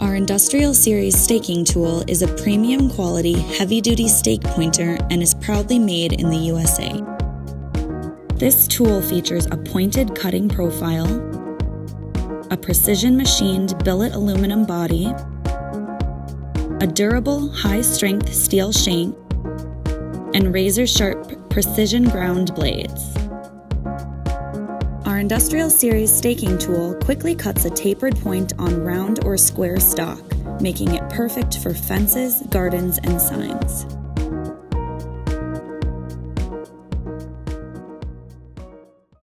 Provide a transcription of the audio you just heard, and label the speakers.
Speaker 1: Our Industrial Series staking tool is a premium quality, heavy-duty stake pointer and is proudly made in the USA. This tool features a pointed cutting profile, a precision-machined billet aluminum body, a durable, high-strength steel shank, and razor-sharp, precision-ground blades. Our Industrial Series staking tool quickly cuts a tapered point on round or square stock, making it perfect for fences, gardens, and signs.